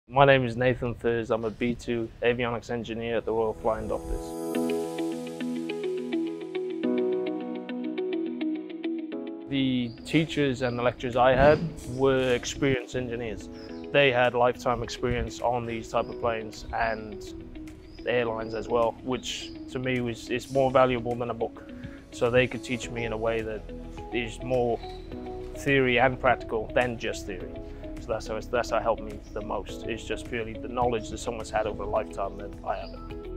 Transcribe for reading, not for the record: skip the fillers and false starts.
My name is Nathan Thurs. I'm a B2 avionics engineer at the Royal Flying Doctors. The teachers and the lecturers I had were experienced engineers. They had lifetime experience on these type of planes and airlines as well, which to me is more valuable than a book. So they could teach me in a way that is more theory and practical than just theory. So that's how it helped me the most. It's just purely the knowledge that someone's had over a lifetime that I haven't.